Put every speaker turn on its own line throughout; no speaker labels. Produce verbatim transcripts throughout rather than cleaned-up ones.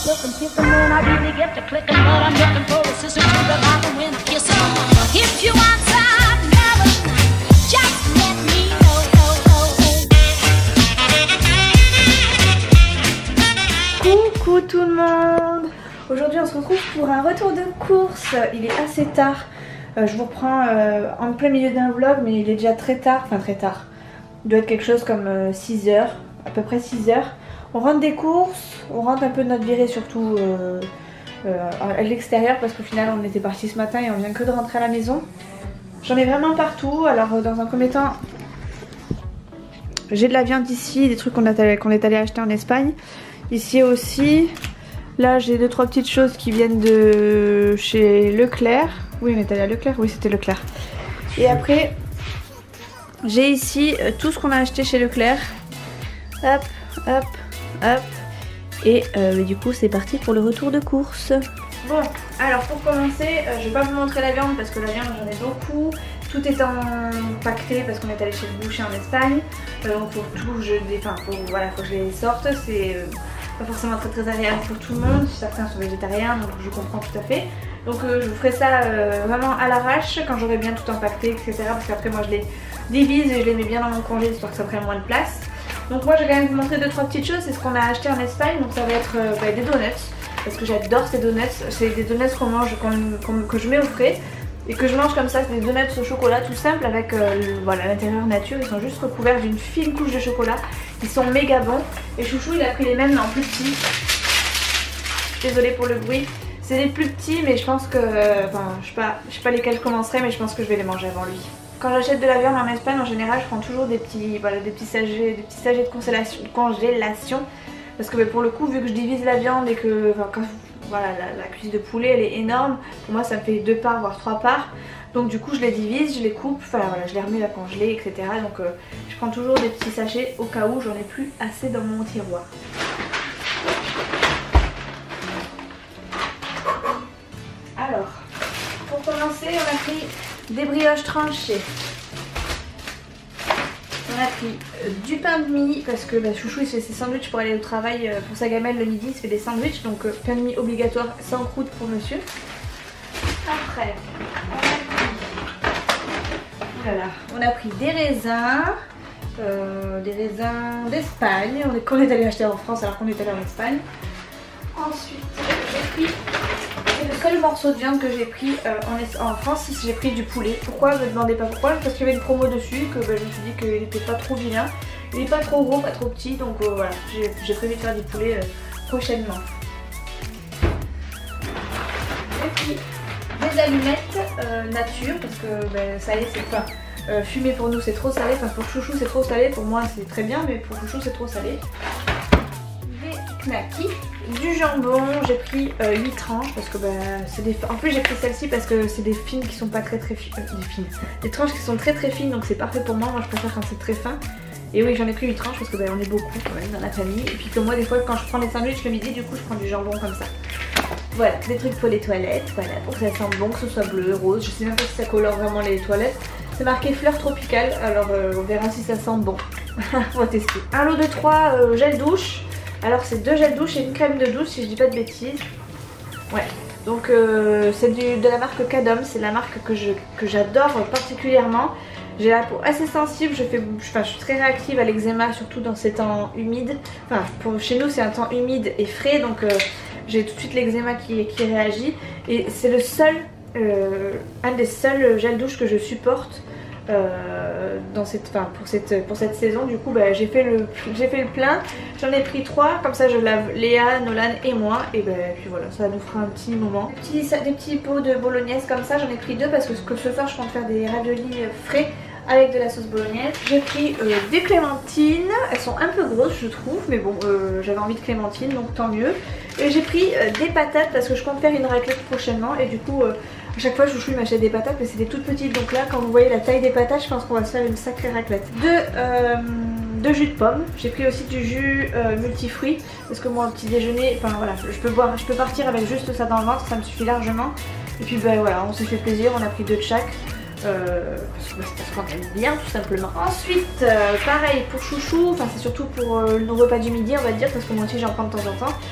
looking, picking when I really get to clicking, but I'm looking for a sister to revive them when I kiss them. If you want some loving, just let me know.
Coucou tout le monde. Aujourd'hui on se retrouve pour un retour de course. Il est assez tard. Euh, je vous reprends euh, en plein milieu d'un vlog, mais il est déjà très tard. Enfin très tard. Il doit être quelque chose comme euh, six heures. À peu près six heures. On rentre des courses. On rentre un peu de notre virée surtout euh, euh, à l'extérieur. Parce qu'au final on était parti ce matin et on vient que de rentrer à la maison. J'en ai vraiment partout. Alors euh, dans un premier temps, j'ai de la viande ici. Des trucs qu'on qu'on est allé acheter en Espagne. Ici aussi. Là j'ai deux trois petites choses qui viennent de chez Leclerc. Oui on est allé à Leclerc, oui c'était Leclerc. Et après j'ai ici euh, tout ce qu'on a acheté chez Leclerc. Hop, hop, hop. Et euh, du coup c'est parti pour le retour de course. Bon alors pour commencer euh, je vais pas vous montrer la viande parce que la viande j'en ai beaucoup. Tout est empaqueté parce qu'on est allé chez le boucher en Espagne. euh, Donc faut tout, je, enfin faut, voilà, faut que je les sorte. C'est euh, pas forcément très très agréable pour tout le monde. Certains sont végétariens donc je comprends tout à fait. Donc euh, je vous ferai ça euh, vraiment à l'arrache quand j'aurai bien tout empaqueté, et cetera. Parce qu'après moi je les divise et je les mets bien dans mon congé histoire que ça prenne moins de place. Donc moi je vais quand même vous montrer deux trois petites choses. C'est ce qu'on a acheté en Espagne. Donc ça va être euh, bah, des donuts. Parce que j'adore ces donuts. C'est des donuts qu'on mange, qu'on, qu'on, que je mets au frais. Et que je mange comme ça, c'est des donuts au chocolat tout simple avec euh, le, voilà, l'intérieur nature. Ils sont juste recouverts d'une fine couche de chocolat. Ils sont méga bons. Et Chouchou il a pris les mêmes mais en plus petits. Désolée pour le bruit. C'est les plus petits mais je pense que... Euh, enfin je sais pas, je sais pas lesquels je commencerai mais je pense que je vais les manger avant lui. Quand j'achète de la viande en Espagne en général je prends toujours des petits, voilà, des petits sachets, des petits sachets de congélation, de congélation. Parce que bah, pour le coup vu que je divise la viande et que... Enfin, quand, voilà, la, la cuisse de poulet elle est énorme. Pour moi ça me fait deux parts voire trois parts. Donc du coup je les divise, je les coupe, enfin voilà, je les remets à congeler, et cetera. Donc euh, je prends toujours des petits sachets au cas où j'en ai plus assez dans mon tiroir. Alors, pour commencer on a pris des brioches tranchées. On a pris euh, du pain de mie parce que bah, Chouchou il se fait ses sandwichs pour aller au travail euh, pour sa gamelle le midi, il se fait des sandwichs donc euh, pain de mie obligatoire sans croûte pour monsieur. Après on a pris, voilà, on a pris des raisins, euh, des raisins d'Espagne qu'on est allé acheter en France alors qu'on est allé en Espagne. Ensuite j'ai pris, c'est le seul morceau de viande que j'ai pris euh, en, en France, j'ai pris du poulet. Pourquoi? Ne me demandez pas pourquoi, parce qu'il y avait une promo dessus, que bah, je me suis dit qu'il n'était pas trop vilain. Il n'est pas trop gros, pas trop petit, donc euh, voilà, j'ai prévu de faire du poulet euh, prochainement. J'ai pris des allumettes euh, nature, parce que bah, ça y est, c'est enfin, euh, fumé pour nous c'est trop salé, enfin pour Chouchou c'est trop salé, pour moi c'est très bien, mais pour Chouchou c'est trop salé. Des knackis. Du jambon, j'ai pris euh, huit tranches parce que bah, c'est des... En plus j'ai pris celle-ci parce que c'est des fines qui sont pas très très fines. Euh, des fines. Des tranches qui sont très très fines donc c'est parfait pour moi. Moi je préfère quand c'est très fin. Et oui j'en ai pris huit tranches parce que bah, on est beaucoup quand même dans la famille. Et puis que moi des fois quand je prends des sandwichs le midi du coup je prends du jambon comme ça. Voilà, des trucs pour les toilettes, voilà, pour que ça sente bon, que ce soit bleu, rose. Je sais même pas si ça colore vraiment les toilettes. C'est marqué fleur tropicale, alors euh, on verra si ça sent bon. On va tester. Un lot de trois euh, gel douche. Alors c'est deux gels douche et une crème de douche si je dis pas de bêtises. Ouais, donc euh, c'est de la marque Cadom, c'est la marque que je que j'adore particulièrement. J'ai la peau assez sensible, je, fais, enfin, je suis très réactive à l'eczéma, surtout dans ces temps humides. Enfin, pour, chez nous c'est un temps humide et frais, donc euh, j'ai tout de suite l'eczéma qui, qui réagit. Et c'est le seul, euh, un des seuls gels douche que je supporte. Euh, dans cette, enfin, pour, cette, pour cette saison. Du coup bah, j'ai fait, fait le plein, j'en ai pris trois, comme ça je lave Léa, Nolan et moi et bah, puis voilà, ça nous fera un petit moment. Des petits, des petits pots de bolognaise comme ça, j'en ai pris deux parce que ce soir je compte faire des raviolis frais avec de la sauce bolognaise. J'ai pris euh, des clémentines, elles sont un peu grosses je trouve, mais bon euh, j'avais envie de clémentines donc tant mieux. Et j'ai pris euh, des patates parce que je compte faire une raclette prochainement et du coup euh, à chaque fois Chouchou il m'achète des patates mais c'est des toutes petites, donc là quand vous voyez la taille des patates je pense qu'on va se faire une sacrée raclette. De, euh, de jus de pomme, j'ai pris aussi du jus euh, multifruits parce que moi au petit déjeuner, enfin voilà, je peux boire, je peux partir avec juste ça dans le ventre, ça me suffit largement. Et puis ben voilà, on s'est fait plaisir, on a pris deux de chaque. Euh, parce qu'on aime bien tout simplement. Ensuite euh, pareil pour Chouchou, enfin c'est surtout pour euh, nos repas du midi on va dire, parce que moi aussi j'en prends de temps en temps.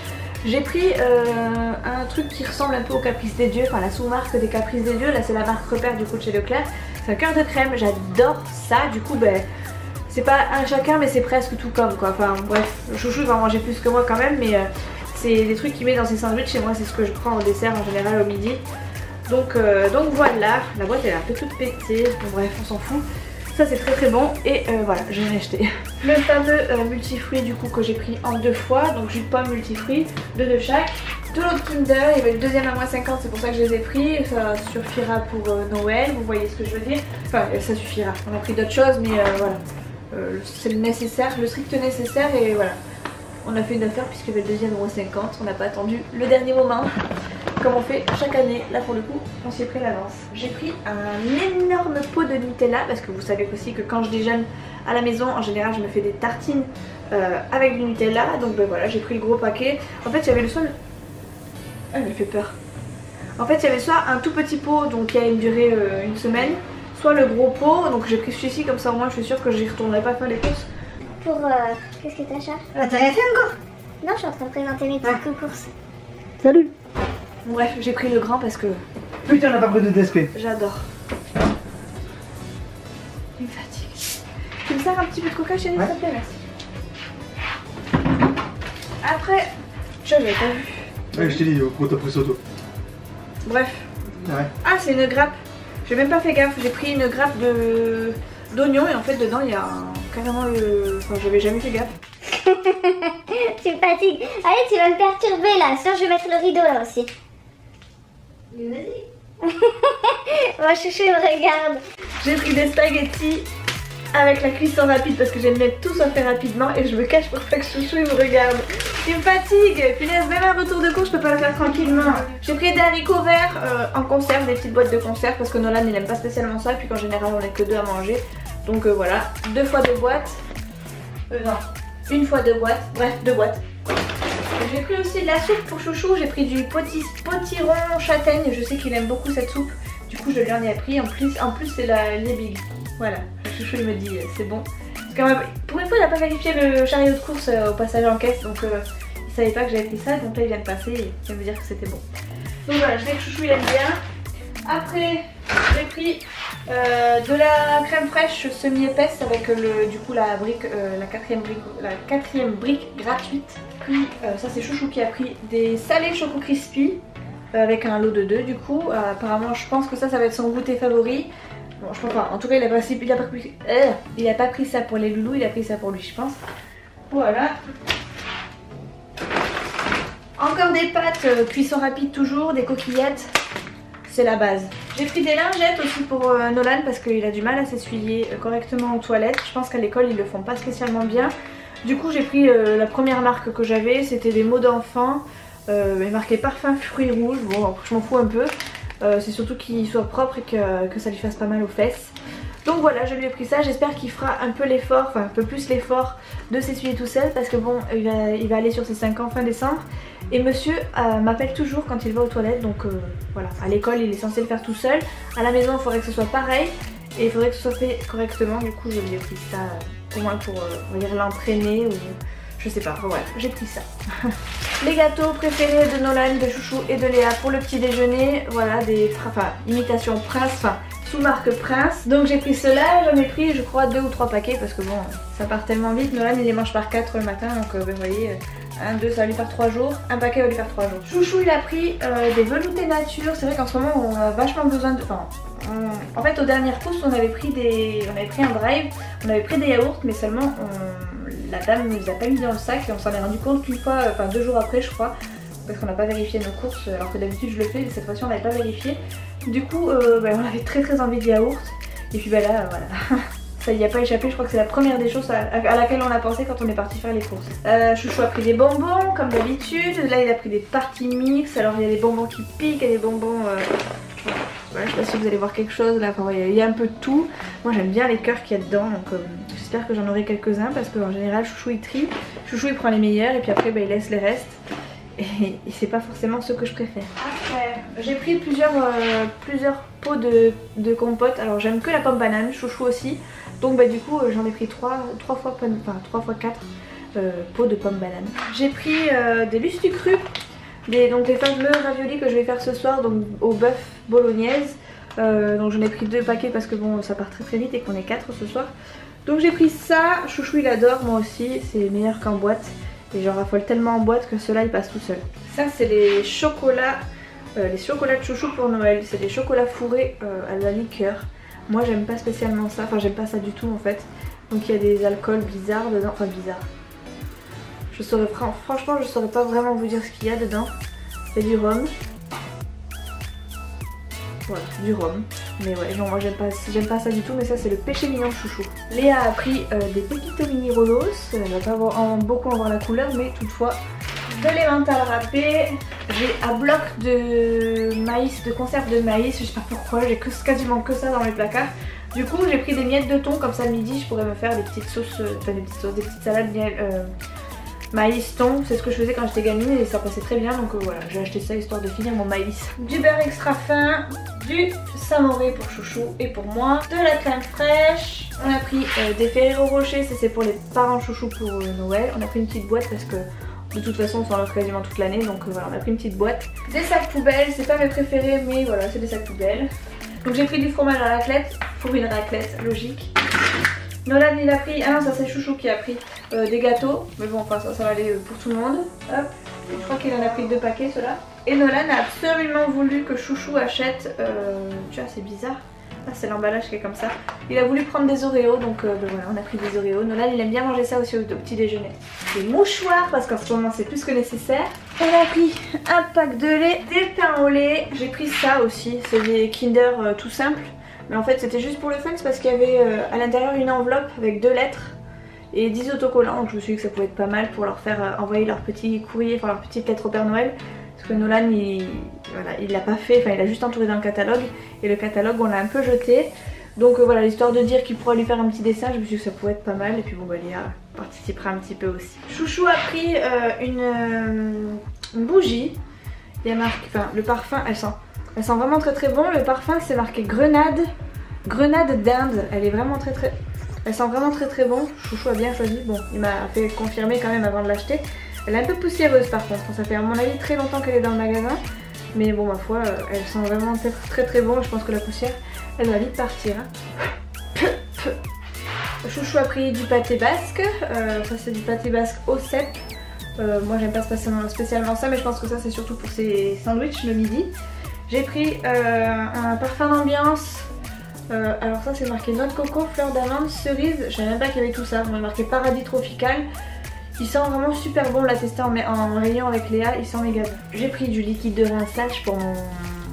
J'ai pris euh, un truc qui ressemble un peu au Caprice des Dieux, enfin la sous-marque des Caprices des Dieux, là c'est la marque Repère du coup de chez Leclerc. C'est un cœur de crème, j'adore ça, du coup ben c'est pas un chacun mais c'est presque tout comme quoi. Enfin bref, Chouchou va en manger plus que moi quand même, mais euh, c'est des trucs qu'il met dans ses sandwichs, chez moi c'est ce que je prends au dessert en général au midi. Donc, euh, donc voilà, la boîte elle est un peu toute pétée, bon bref on s'en fout. Ça c'est très très bon et euh, voilà, je l'ai acheté. Le fameux euh, multifruit du coup que j'ai pris en deux fois, donc jus de pomme multifruit, deux de chaque. De l'autre Kinder, il y avait le deuxième à moins cinquante, c'est pour ça que je les ai pris. Ça suffira pour euh, Noël, vous voyez ce que je veux dire. Enfin ça suffira, on a pris d'autres choses mais euh, voilà. Euh, c'est le nécessaire, le strict nécessaire et voilà. On a fait une affaire puisqu'il y avait le deuxième à moins cinquante, on n'a pas attendu le dernier moment. Comme on fait chaque année, là pour le coup on s'y est pris l'avance. J'ai pris un énorme pot de Nutella parce que vous savez aussi que quand je déjeune à la maison en général je me fais des tartines euh, avec du Nutella. Donc ben voilà, j'ai pris le gros paquet. En fait il y avait le soit... Ah, elle me fait peur. En fait il y avait soit un tout petit pot donc qui a une durée euh, une semaine, soit le gros pot. Donc j'ai pris celui-ci comme ça au moins je suis sûre que j'y retournerai pas faire les courses.
Pour euh, qu'est-ce que t'achètes?
Ah, t'as rien fait encore?
Non, je suis en train de présenter mes petites
Ah.
courses.
Salut.
Bon, bref, j'ai pris le grand parce que
Putain, on a pas pris de D S P.
j'adore. Il me fatigue. Tu me sers un petit peu de coca chérie,
Ouais.
s'il te plaît, merci. Après, je l'avais pas vu.
Ouais, je t'ai dit, pour ta prise auto.
Bref.
Ouais.
Ah, c'est une grappe. J'ai même pas fait gaffe. J'ai pris une grappe de d'oignon et en fait dedans il y a un... carrément le... Enfin, j'avais jamais fait gaffe.
Tu me fatigues. Allez, tu vas me perturber là. Sinon, je vais mettre le rideau là aussi. Moi, Chouchou, il me regarde.
J'ai pris des spaghettis avec la cuisson rapide parce que j'aime bien tout soit fait rapidement et je me cache pour pas que Chouchou il me regarde. Il me fatigue. Punaise, même un retour de cours je peux pas le faire tranquillement. J'ai pris des haricots verts euh, en conserve, des petites boîtes de conserve parce que Nolan il aime pas spécialement ça puis qu'en général on est que deux à manger. Donc euh, voilà, deux fois deux boîtes. Euh, non, une fois deux boîtes. Bref, deux boîtes. J'ai pris aussi de la soupe pour Chouchou, j'ai pris du potis, potiron châtaigne, je sais qu'il aime beaucoup cette soupe. Du coup je lui en ai pris, en plus, en plus c'est la les big. Voilà, Chouchou il me dit euh, c'est bon. Parce que, euh, pour une fois il n'a pas vérifié le chariot de course euh, au passage en caisse, donc euh, il savait pas que j'avais pris ça, donc là il vient de passer et il vient me dire que c'était bon. Donc voilà, je sais que Chouchou il aime bien. Après j'ai pris euh, de la crème fraîche semi-épaisse avec le, du coup la brique, euh, la quatrième brique, la quatrième brique gratuite. Puis euh, ça c'est Chouchou qui a pris des salés Choco Crispy euh, avec un lot de deux du coup. Euh, apparemment je pense que ça ça va être son goûter favori. Bon je pense pas, en tout cas il a pas, il a pas, pris, euh, il a pas pris ça pour les loulous, il a pris ça pour lui je pense. Voilà. Encore des pâtes, euh, cuisson rapide toujours, des coquillettes. C'est la base. J'ai pris des lingettes aussi pour euh, Nolan parce qu'il a du mal à s'essuyer euh, correctement aux toilettes. Je pense qu'à l'école ils le font pas spécialement bien. Du coup j'ai pris euh, la première marque que j'avais, c'était des mots d'enfant. Euh, marqué parfum fruits rouges, bon je m'en fous un peu. Euh, c'est surtout qu'il soit propre et que, que ça lui fasse pas mal aux fesses. Donc voilà, je lui ai pris ça, j'espère qu'il fera un peu l'effort, enfin un peu plus l'effort de s'essuyer tout seul parce que bon, il va, il va aller sur ses cinq ans fin décembre. Et monsieur euh, m'appelle toujours quand il va aux toilettes, donc euh, voilà, à l'école il est censé le faire tout seul. À la maison il faudrait que ce soit pareil et il faudrait que ce soit fait correctement, du coup je lui ai pris ça euh, au moins pour euh, on va dire l'entraîner ou je sais pas, enfin, voilà, j'ai pris ça. Les gâteaux préférés de Nolan, de Chouchou et de Léa pour le petit déjeuner, voilà des enfin, imitations Prince, enfin sous-marque Prince. Donc j'ai pris cela, j'en ai pris je crois deux ou trois paquets parce que bon ça part tellement vite. Nolan il les mange par quatre le matin donc euh, vous voyez un, deux ça va lui faire trois jours, un paquet va lui faire trois jours. Chouchou il a pris euh, des veloutés nature, c'est vrai qu'en ce moment on a vachement besoin de... Enfin, on... en fait aux dernières courses on avait pris des... on avait pris un drive, on avait pris des yaourts mais seulement on... la dame ne nous a pas mis dans le sac et on s'en est rendu compte qu'une fois, enfin deux jours après je crois, parce qu'on n'a pas vérifié nos courses alors que d'habitude je le fais mais cette fois-ci on n'avait pas vérifié. Du coup euh, bah, on avait très très envie de yaourt et puis bah là voilà ça y a pas échappé, je crois que c'est la première des choses à, à laquelle on a pensé quand on est parti faire les courses. Euh, Chouchou a pris des bonbons comme d'habitude, là il a pris des parties mix, alors il y a des bonbons qui piquent et des bonbons... Euh... Voilà, je sais pas si vous allez voir quelque chose là, enfin, ouais, il y a un peu de tout. Moi j'aime bien les cœurs qu'il y a dedans donc euh, j'espère que j'en aurai quelques-uns parce qu'en général Chouchou il trie, Chouchou il prend les meilleurs et puis après bah, il laisse les restes. Et, et c'est pas forcément ceux que je préfère. Après, j'ai pris plusieurs, euh, plusieurs pots de, de compote. Alors j'aime que la pomme banane, Chouchou aussi. Donc bah du coup euh, j'en ai pris trois, trois fois, enfin trois fois quatre euh, pots de pomme banane. J'ai pris euh, des Lustucru des, donc des fameux raviolis que je vais faire ce soir, donc au bœuf bolognaise. Euh, donc j'en ai pris deux paquets parce que bon ça part très très vite et qu'on est quatre ce soir. Donc j'ai pris ça, Chouchou il adore, moi aussi, c'est meilleur qu'en boîte. Et j'en raffole tellement en boîte que ceux-là ils passent tout seuls. Ça c'est les chocolats, euh, les chocolats de Chouchou pour Noël, c'est des chocolats fourrés euh, à la liqueur. Moi j'aime pas spécialement ça, enfin j'aime pas ça du tout en fait. Donc il y a des alcools bizarres dedans, enfin bizarres. Je saurais, franchement je saurais pas vraiment vous dire ce qu'il y a dedans. Il y a du rhum. Voilà, du rhum. Mais ouais, non, moi j'aime pas, j'aime pas ça du tout, mais ça c'est le péché mignon de Chouchou. Léa a pris euh, des Pepito Mini Rolos. Elle va pas avoir, en, beaucoup en voir la couleur, mais toutefois de l'emmental râpé. J'ai un bloc de maïs, de conserve de maïs, je sais pas pourquoi, j'ai que, quasiment que ça dans mes placards. Du coup j'ai pris des miettes de thon, comme ça le midi je pourrais me faire des petites sauces, euh, enfin des petites sauces, des petites salades euh, maïs, thon, c'est ce que je faisais quand j'étais gamine et ça passait très bien, donc euh, voilà, j'ai acheté ça histoire de finir mon maïs. Du beurre extra fin, du Samoré pour Chouchou et pour moi, de la crème fraîche. On a pris euh, des Ferrero Rocher, ça c'est pour les parents Chouchou pour euh, Noël. On a pris une petite boîte parce que de toute façon on s'en offre quasiment toute l'année, donc euh, voilà, on a pris une petite boîte. Des sacs poubelles, c'est pas mes préférés mais voilà, c'est des sacs poubelles. Donc j'ai pris du fromage à raclette, pour une raclette, logique. Nolan il a pris, ah non ça c'est Chouchou qui a pris euh, des gâteaux, mais bon enfin ça, ça va aller pour tout le monde. Hop, je crois qu'il en a pris deux paquets ceux-là. Et Nolan a absolument voulu que Chouchou achète, euh, tu vois c'est bizarre, ah c'est l'emballage qui est comme ça. Il a voulu prendre des Oreos, donc euh, ben voilà on a pris des Oreos. Nolan il aime bien manger ça aussi au, au petit déjeuner. Des mouchoirs parce qu'en ce moment c'est plus que nécessaire. On a pris un pack de lait, des pains au lait, j'ai pris ça aussi, c'est des Kinder euh, tout simples. Mais en fait c'était juste pour le fun, c'est parce qu'il y avait euh, à l'intérieur une enveloppe avec deux lettres et dix autocollants, donc je me suis dit que ça pouvait être pas mal pour leur faire euh, envoyer leur petit courrier, enfin leur petite lettre au Père Noël. Parce que Nolan il voilà, il l'a pas fait, enfin il a juste entouré dans le catalogue et le catalogue on l'a un peu jeté. Donc euh, voilà, histoire de dire qu'il pourra lui faire un petit dessin, je me suis dit que ça pouvait être pas mal et puis bon bah Léa participera un petit peu aussi. Chouchou a pris euh, une, euh, une bougie, il y a marqué, enfin le parfum, elle sent, elle sent vraiment très très bon, le parfum c'est marqué grenade, grenade d'Inde, elle est vraiment très très, elle sent vraiment très très bon, Chouchou a bien choisi, bon il m'a fait confirmer quand même avant de l'acheter. Elle est un peu poussiéreuse par contre, ça fait à mon avis très longtemps qu'elle est dans le magasin. Mais bon ma foi, elle sent vraiment très très bon, je pense que la poussière elle va vite partir. Hein. Chouchou a pris du pâté basque, euh, ça c'est du pâté basque au cèpe. Euh, moi j'aime pas spécialement, spécialement ça mais je pense que ça c'est surtout pour ses sandwichs le midi. J'ai pris euh, un parfum d'ambiance, euh, alors ça c'est marqué noix de coco, fleur d'amande, cerise, je savais même pas qu'il y avait tout ça, on a marqué paradis tropical. Il sent vraiment super bon, on l'a testé en, en rayon avec Léa, il sent méga bon. J'ai pris du liquide de rinçage pour mon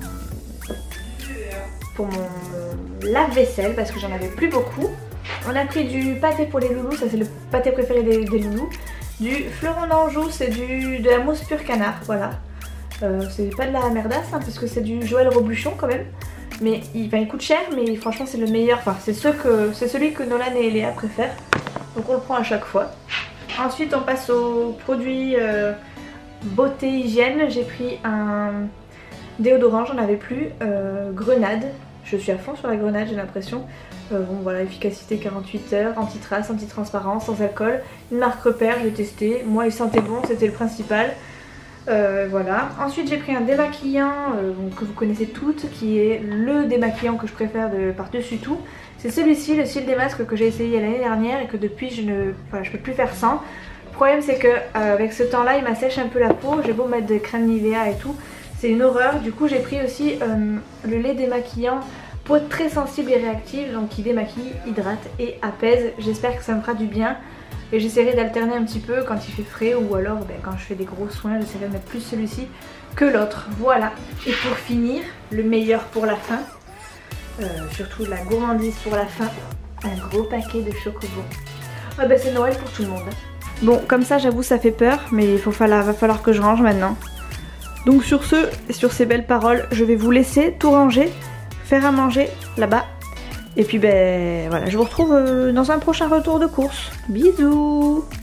pour mon lave-vaisselle parce que j'en avais plus beaucoup. On a pris du pâté pour les loulous, ça c'est le pâté préféré des, des loulous. Du fleuron d'Anjou, c'est du de la mousse pure canard, voilà. Euh, c'est pas de la merdasse hein, parce que c'est du Joël Robuchon quand même. Mais il, enfin, il coûte cher mais franchement c'est le meilleur, enfin c'est ce que c'est celui que Nolan et Léa préfèrent. Donc on le prend à chaque fois. Ensuite on passe aux produits euh, beauté hygiène. J'ai pris un déodorant, j'en avais plus, euh, grenade. Je suis à fond sur la grenade j'ai l'impression. Euh, bon voilà, efficacité quarante-huit heures, anti-trace, anti-transparence, sans alcool. Une marque repère, j'ai testé. Moi il sentait bon, c'était le principal. Euh, voilà. Ensuite j'ai pris un démaquillant euh, que vous connaissez toutes, qui est le démaquillant que je préfère de par-dessus tout. C'est celui-ci, le cil des masques que j'ai essayé l'année dernière et que depuis je ne voilà, je peux plus faire sans. Le problème c'est que euh, avec ce temps là il m'assèche un peu la peau, j'ai beau mettre de crème Nivea et tout, c'est une horreur. Du coup j'ai pris aussi euh, le lait démaquillant, peau très sensible et réactive, donc qui démaquille, hydrate et apaise. J'espère que ça me fera du bien. Et j'essaierai d'alterner un petit peu quand il fait frais ou alors ben, quand je fais des gros soins, j'essaierai de mettre plus celui-ci que l'autre. Voilà. Et pour finir, le meilleur pour la fin, euh, surtout la gourmandise pour la fin, un gros paquet de chocobons. Ah ben c'est Noël pour tout le monde. Bon, comme ça j'avoue ça fait peur, mais il faut falloir, va falloir que je range maintenant. Donc sur ce, et sur ces belles paroles, je vais vous laisser tout ranger, faire à manger là-bas. Et puis ben voilà, je vous retrouve dans un prochain retour de course. Bisous!